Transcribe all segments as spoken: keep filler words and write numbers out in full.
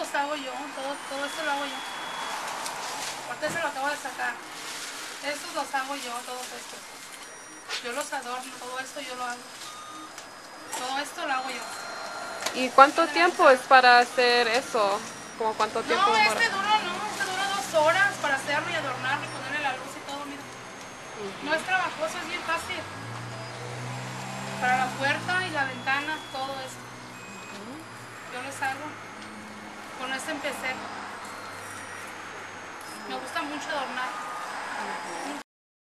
los hago yo, todo, todo esto lo hago yo. Ahorita se lo acabo de sacar. Estos los hago yo, todos estos. Yo los adorno, todo esto yo lo hago. Todo esto lo hago yo. ¿Y cuánto tiempo es para hacer eso? ¿Como cuánto tiempo No, demora? este dura, no, este dura dos horas para hacerlo y adornarlo y ponerle la luz y todo, mira. Uh-huh. No es trabajoso, es bien fácil. Para la puerta y la ventana, todo esto. Uh-huh. Yo los hago. Con este empecé. Me gusta mucho adornar. Uh-huh.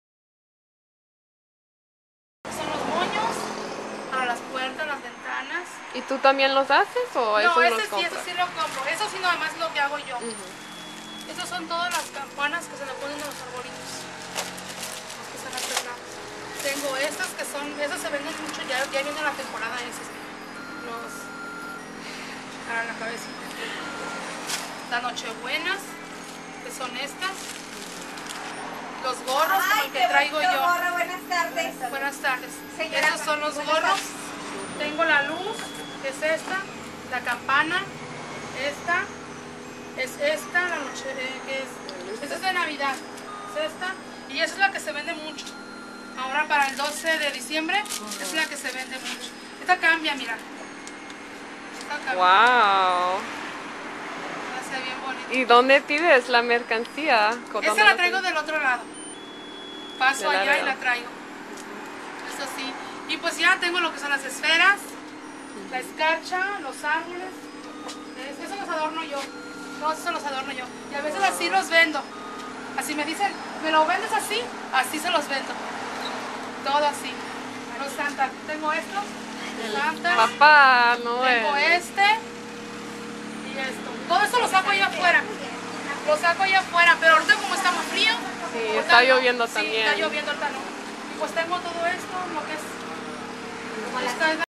Son los moños para las puertas, las ventanas. ¿Y tú también los haces o no, esos ese los sí, compras? eso sí lo compro. Eso sí, nada más es lo que hago yo. Uh-huh. Esas son todas las campanas que se le ponen a los arbolitos. Los que son artesanos. Tengo estas que son, esas se venden mucho, ya, ya viene la temporada esas. Los para la cabeza. Las nochebuenas, que son estas. Los gorros, Ay, como el que traigo yo. Gorro. Buenas tardes. Buenas tardes. Señora, estos son los gorros. tardes. Tengo la luz, que es esta. La campana, esta. Es esta, la noche, eh, que es, esta es de Navidad, es esta, y esa es la que se vende mucho. Ahora para el doce de diciembre, uh-huh. es la que se vende mucho. Esta cambia, mira. Esta cambia. Wow. Se ve bien bonita. ¿Y dónde pides la mercancía? Esta la traigo del otro lado. Paso allá lado. y la traigo. Eso sí. Y pues ya tengo lo que son las esferas, uh-huh. la escarcha, los árboles. Eso los adorno yo. Todos esos los adorno yo. Y a veces así los vendo. Así me dicen, ¿me lo vendes así? Así se los vendo. Todo así. Los Santa. Tengo estos. Santa. Papá, no Tengo es. este. Y esto. Todo esto lo saco allá afuera. Lo saco allá afuera. Pero ahorita como está muy frío. Sí, está lloviendo sí, también. está lloviendo ahorita no. Y pues tengo todo esto, lo que es. Esta es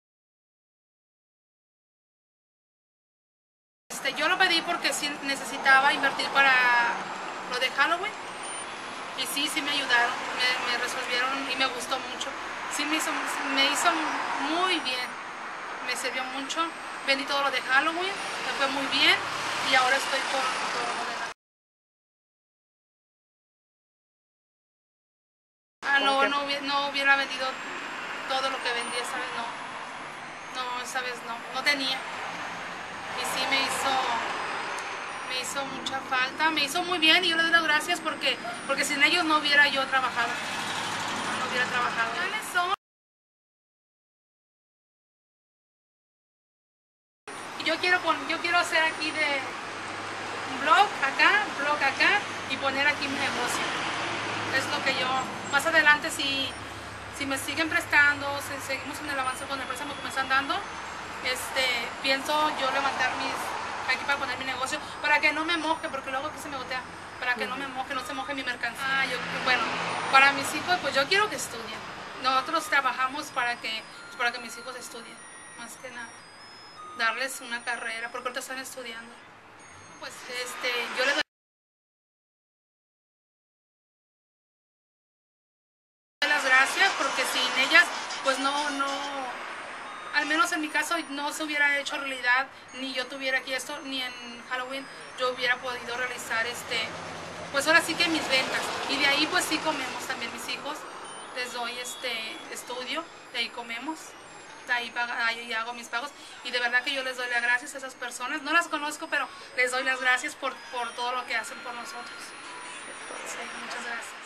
Este, yo lo pedí porque sí necesitaba invertir para lo de Halloween y sí, sí me ayudaron, me, me resolvieron y me gustó mucho. Sí me hizo, me hizo muy bien, me sirvió mucho. Vendí todo lo de Halloween, me fue muy bien y ahora estoy con todo lo de la... Ah, no, no, hubiera, no hubiera vendido todo lo que vendí esa vez, no. No, esa vez no, no tenía. Y sí me hizo, me hizo mucha falta, me hizo muy bien y yo les doy las gracias porque, porque sin ellos no hubiera yo trabajado, no hubiera trabajado. Son? Y yo quiero, yo quiero hacer aquí de un blog acá, un blog acá y poner aquí mi negocio. Es lo que yo, más adelante si, si me siguen prestando, si seguimos en el avance con el préstamo que me están dando, Este, pienso yo levantar mis aquí para poner mi negocio para que no me moje, porque luego aquí se me gotea, para que no me moje, no se moje mi mercancía. Ah, yo, bueno, para mis hijos, pues yo quiero que estudien. Nosotros trabajamos para que, para que mis hijos estudien, más que nada. Darles una carrera, porque ahorita están estudiando. Pues este, yo les doy las gracias porque sin ellas, pues no, no. Al menos en mi caso no se hubiera hecho realidad, ni yo tuviera aquí esto, ni en Halloween yo hubiera podido realizar este, pues ahora sí que mis ventas. Y de ahí pues sí comemos también mis hijos, les doy este estudio, de ahí comemos, de ahí, paga, ahí hago mis pagos. Y de verdad que yo les doy las gracias a esas personas, no las conozco, pero les doy las gracias por, por todo lo que hacen por nosotros. Sí, muchas gracias.